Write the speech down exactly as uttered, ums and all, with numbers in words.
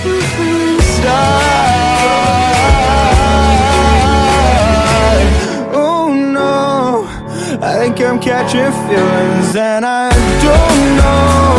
start. Oh no, I think I'm catching feelings, and I don't know